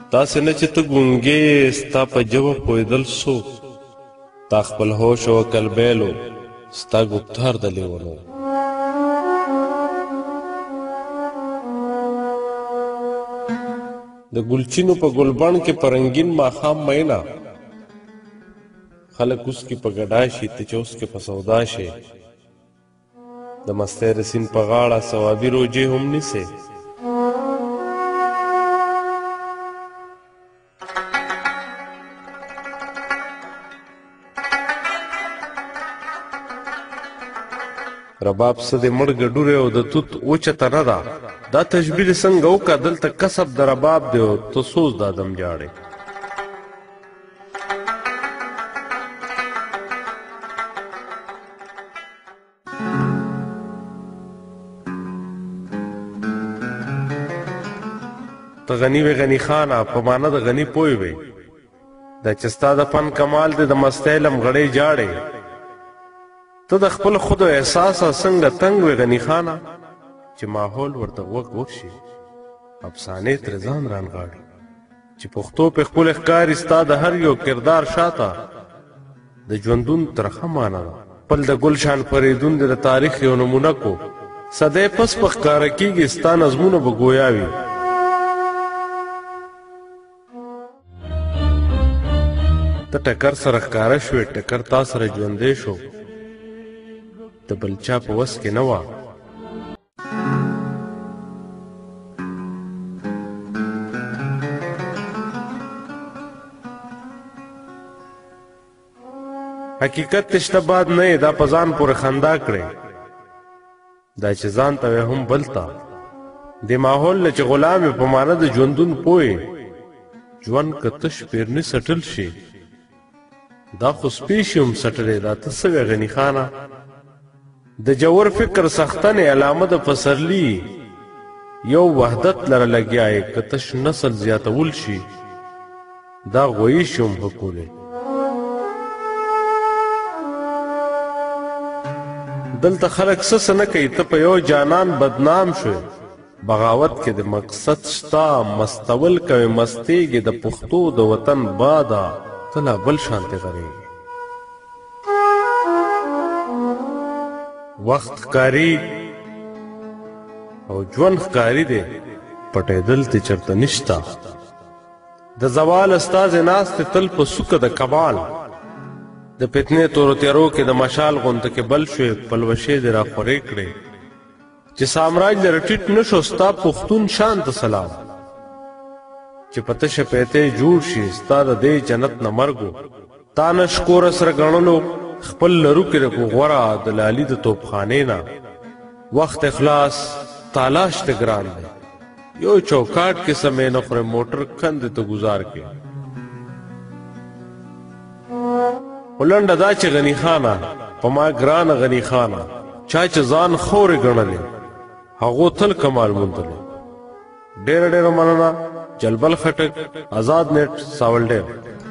داسې نه چې ته ګونګې ستا په ژبه پوهېدل څوک تا خپل هوش او عقل بیلو ستا ګفتار د لیونو د ګلچینو په ګلبڼ کې په رنګین ماښام میینه خلک اوس کې په ګډا شي ته چې اوس کې په سودا شي د مستۍ رسین په غاړه ثوابي روجې هم نیسې رباب څه د مړ ګډورې او د توت اوچته نه ده دا تشبیه دې څنګه وکړه دلته کسب د رباب دی او ته سوز د ادم جاړې ته غني وې غني خانه په معنه د غني پوه وې دا چې ستا د فن کمال دی د مستۍ لمغړۍ جاړې ته د خپل خود او احساسه څنګه تنګ وې غني خانه چې ماحول ورته غوږ وشي افسانې ترې ځان رانغاړي چې پښتو په خپل ښکاري ستا د هر یو کردار شاته د ژوندون ترخه معنه ده خپل د ګل شان فریدون د تاریخ یو نمونه کو صدۍ پس په ښکاره کېږي ستا نظمونه به ګویا وي ته ټکر سره ښکاره شوې ټکر تا سره ژوندی شو د بل چا په وس کې نه وه حقیقت تشته باد نه یې دا په ځان پورې خندا کړې دا چې ځان ته وې هم بل ته دې ماحول نه چې غلام یې په معنه د ژوندون پوهې ژوند که تش پیرني سټل شي دا خو سپی شي هم سټلې دا ته څه وې غني خانه د جوور فکر سختنې علامه د پسرلي یو وحدت لره لګیا یې که تش نسل زیاتول شي دا غویي شي هم حکولې دلته خلک څه نه کوي ته په یو جانان بدنام شوې بغاوت کې د مقصد شته مستول کوي مستېږي د پښتو د وطن باده ته لا بل شانتې غرېږي وخت ښکاري او ژوند ښکاري دی پټېدل ته چرته نشته د زوال استازې ناستې تل په سوکه د کمال د فتنې تورو تیارو کې د مشال غونته کې بل شوې پلوشې دې راخورې کړې چې سامراج لره ټیټ نه شو ستا پښتون شان ته سلام چې په تشه پیتې جوړ شي ستا د دې جنت نه مرګو تا نشکوره سره ګڼلو خپل لرو کې رکو غوره د لالي د توپخانې نه وخت اخلاص تالاش ته ګران دی یو چوکاټ کې سمې نه خورې موټر کندې ته ګزار کې ولنډه دا چې غني خانه په ما ګرانه غني خانه چا چې ځان خورې ګڼلې هغو تل کمال موندلی ډېره ډېره مننه جلبل خټک آزاد نیټ ساول ډېر